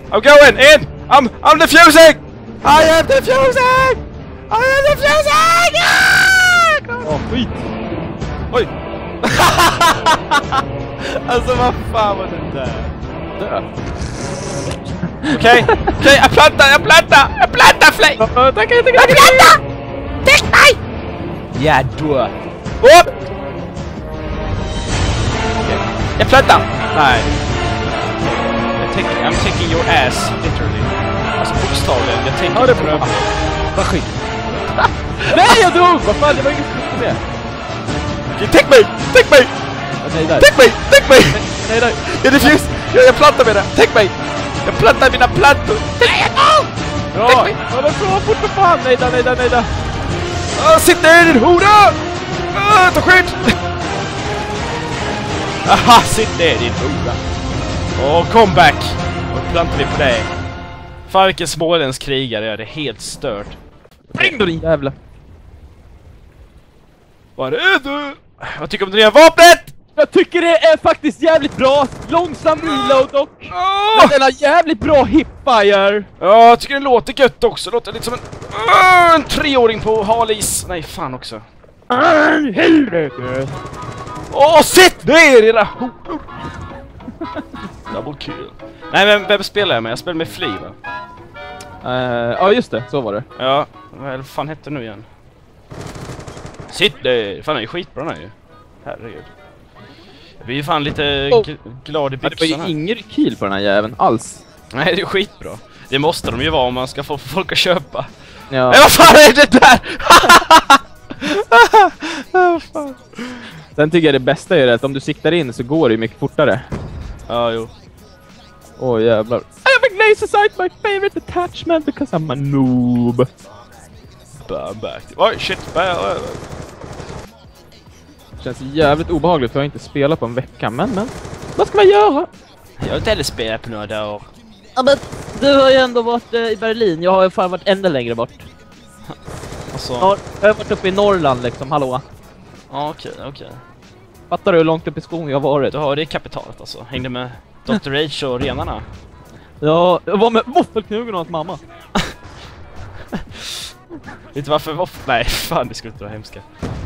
I'm going in! I'm defusing! I am defusing! I am defusing! Åh, skit! Oj! Alltså vad fan var det där? Dö! Okej, jag plantar Flay! Tack! Jag plantar! Täck mig! Ja, då! Upp! Jag plantar! Nej. I'm taking your ass, literally. Alltså bokstavligen, jag tänker det bra. Vad skit. Nej, jag dog! Vad fan, det var inget skit med det. Take mig! Nej, där. Take mig! Nej, där. Jag defuse! Jag plantar med det! Take mig! Jag plantar mina plantor! Nej, jag dog! Bra! Ja, men bra, fort för fan! Nej där. Sitt ner din hora! Ta skydd! Aha, sitt ner din hora! Comeback! Och plantar vi på dig. Fan vilken småländsk krigare, det är helt stört. Spring då din jävla! Vad är du? Vad tycker du om det nya vapnet? Jag tycker det är faktiskt jävligt bra. Långsam reload och... Men den har jävligt bra hipfire. Ja, jag tycker det låter gött också. Låter lite som en 3-åring på halis. Nej, fan också. Helvete! Sitt ner era horor! Double kill. Nej, men vem spelar jag med? Jag spelar med Flea, va? Ja, just det. Så var det. Ja, vad fan hette nu igen? Sitt ner! Fan, det är skitbra nu ju. Herregud. Jag blir ju fan lite glad i byxorna. Det var ju ingen rekyl på den här jäveln alls. Nej, det är skitbra. Det måste de ju vara om man ska få folk att köpa. Ja. Nej, vad fan är det där? Sen tycker jag det bästa är att om du siktar in så går det ju mycket fortare. Ja, jo. Åh jävlar. I have a laser sight, my favorite attachment because I'm a noob. Back. Oj, shit. Känns jävligt obehagligt för jag har inte spelat på en vecka, men vad ska man göra? Jag har inte heller spelat på några dagar. Ja, men du har ju ändå varit i Berlin. Jag har ju fan varit ännu längre bort. Alltså... Jag har varit uppe i Norrland liksom, hallå. Ja, okej. Fattar du hur långt upp i skogen jag har varit? Du har det kapitalet alltså. Hängde med Dr. Rage och renarna. Ja, jag var med våffelknugen och hans mamma. Vet du varför Nej, fan, det skulle inte vara hemska.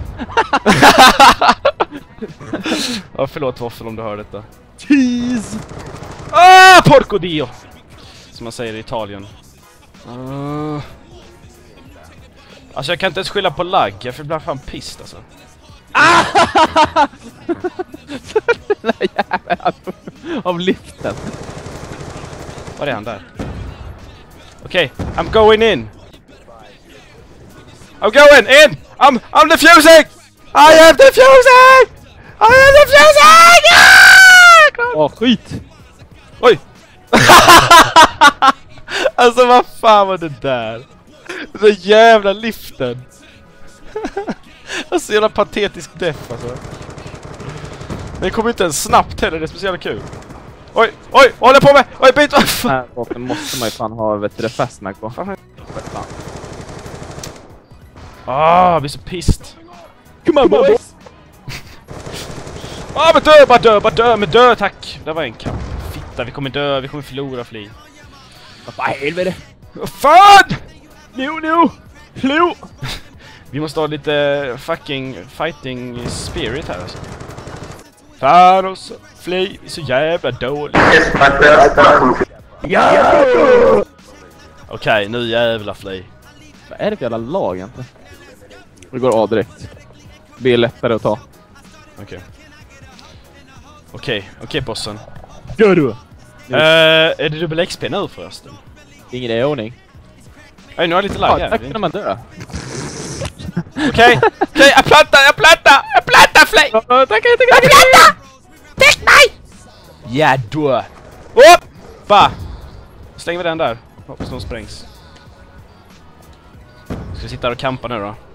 Ja, förlåt Waffel om du hör detta. Tease! Porco dio! Som man säger i Italien. Alltså jag kan inte ens skylla på lagg. Jag blir fan pissed alltså. Den där jäveln av liften. Var är han där? Okej, I'm going in! I'm going in! I'm defusing! I am defusing! I am defusing! Åh, skit! Oj! Alltså vad fan var det där? Den jävla liften! Alltså jävla patetisk deff alltså. Den kommer inte ens snabbt heller, det är speciellt kul. Oj, håller på med! Oj, byt! Det måste man ju fan ha, vet du, fastnack på. Jag blir så pissed. Come on boys! Men dö, tack! Det var en kamp. Fitta, vi kommer dö, vi kommer förlora Flea. Vad fan helvete? Vad fan! No! Flo! Vi måste ha lite fucking fighting spirit här alltså. Fan också, Flea är så jävla dålig. Okej, nu jävla Flea. Vad är det för jävla lag egentligen? Det går A direkt. B är lättare att ta. Okej, bossen. Gör du? Är det dubbel XP nu förresten? Ingen är i ordning. Nej, nu har jag lite lag här. Tack när man dör. Okej, jag plantar Flea! Tack! Jag plantar! Täck mig! Ja, då! Hoppa! Slänger vi den där. Hoppas de sprängs. Ska vi sitta och kampa nu då?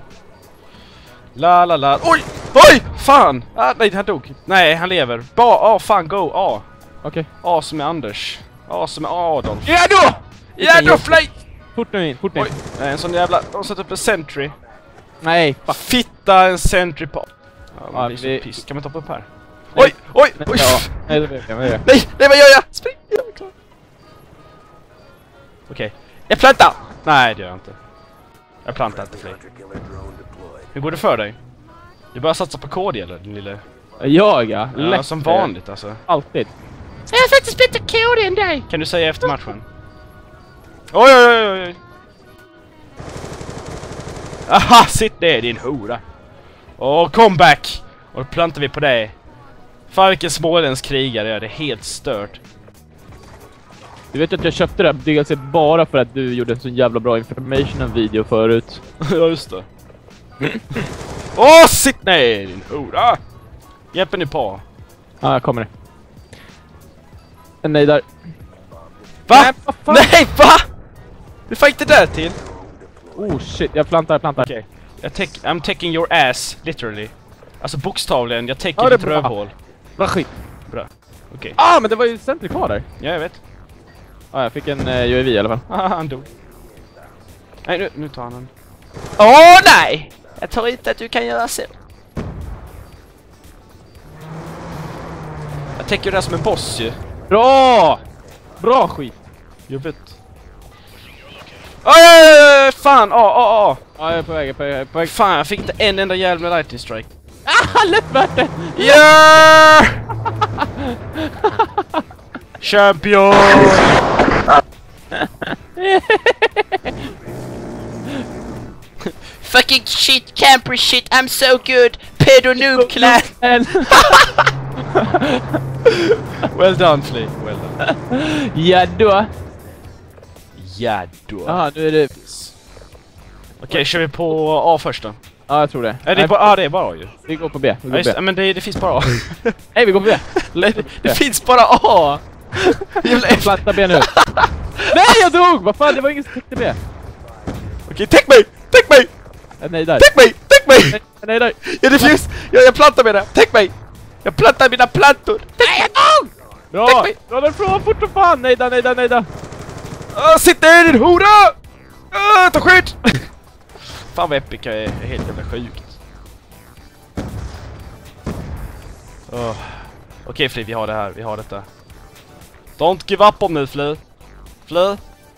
La. Oj! Fan! Nej, han dog. Nej, han lever. Fan, go! A. Okej. A som är Anders. A som är Adolf. Ja då, Flea! Fort nu in. Oj, en sån jävla... De satt upp en sentry. Nej, fuck. Fitta en sentry på. Ja, vi... piss. Kan man toppa upp här? Nej. Oj! Ja. Nej, det vet jag. Nej, vad gör jag? Spring! Jag är klar. Jag plantar! Nej, det gör jag inte. Jag plantar inte fler. Hur går det för dig? Du bara satsa på KD eller din lille... Jag ja. Ja, som vanligt alltså. Alltid. Jag har faktiskt bättre KD än dig! Kan du säga efter matchen? Oj, oj, oj, oj. Aha, sitt ner din hora. Och comeback! Och då plantar vi på det. Fan vilken småländsk krigare, det är helt stört. Du vet att jag köpte det här DLC bara för att du gjorde en så jävla bra information-video förut. Ja, just det. Åh, sitt ner din hora! Hjälper ni på? Ja, jag kommer. Nej, där. Va? Nej, va? Du fick det där till? Oh shit, jag plantar. Okej. I'm taking your ass, literally. Alltså bokstavligen, jag täcker Ja, det är ditt bra. rövhål. Bra skit. Bra. Okej. Ah, men det var ju Sentry kvar där. Ja, jag vet. Ja, jag fick en UAV i alla fall. Haha, han dog. Nej, nu tar han den. Åh nej! Jag tror inte att du kan göra så. Jag täcker det här som en boss ju. Bra! Bra skit. Jag vet. Oj, fan, Ja, jag är på väg. Fan, jag fick inte en enda jävla lightning strike. Ah, lätt värt det! Yeah! Champion! Fucking shit, camper shit, I'm so good! Pedo noob clan! Well done, Flea. Well done. Ja då. Ja då. Ja, nu är det... Okej, kör vi på A först då? Ja, jag tror det. Är det bara A, det är bara A ju. Vi går på B. Ja, just, men det finns bara A. Nej, vi går på B. Det finns bara A! Jag plattar B nu. Nej, jag dog! Vad fan, det var ingen som täckte B. Okej, täck mig! Täck mig! Nej, där. Täck mig! Täck mig! Nej, där. Ja, det finns! Jag plantar med det! Täck mig! Jag plantar mina plantor! Nej, jag dog! Bra! Dra därifrån fort som fan! Nej då. Sitt där din hora! Ta skydd! Fan vad epic är helt jävla sjukt. Okej, Fli, vi har det här. Vi har detta. Don't give up om nu, Fli. Fli.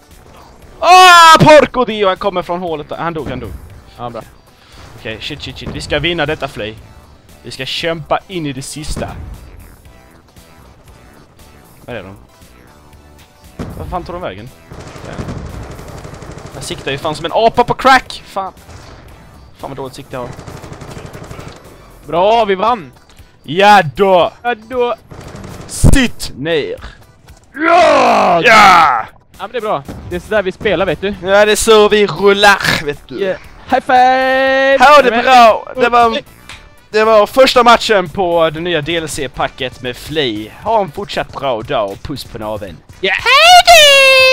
Porco Dio! Han kommer från hålet där. Han dog. Ja, bra. Okej, shit. Vi ska vinna detta, Fli. Vi ska kämpa in i det sista. Vad är de? Vad fan tog de vägen? Jag siktar ju fan som en apa på crack! Fan vad dåligt sikte jag har. Bra, vi vann! Ja då! Sitt ner! Ja! Ja! Ja, men det är bra. Det är så där vi spelar, vet du. Ja, det är så vi rullar, vet du. Yeah. High five! Ja, det är bra! Det var första matchen på det nya DLC-packet med Flea. Ha en fortsatt bra dag och puss på naveln. Yeah. Hej då!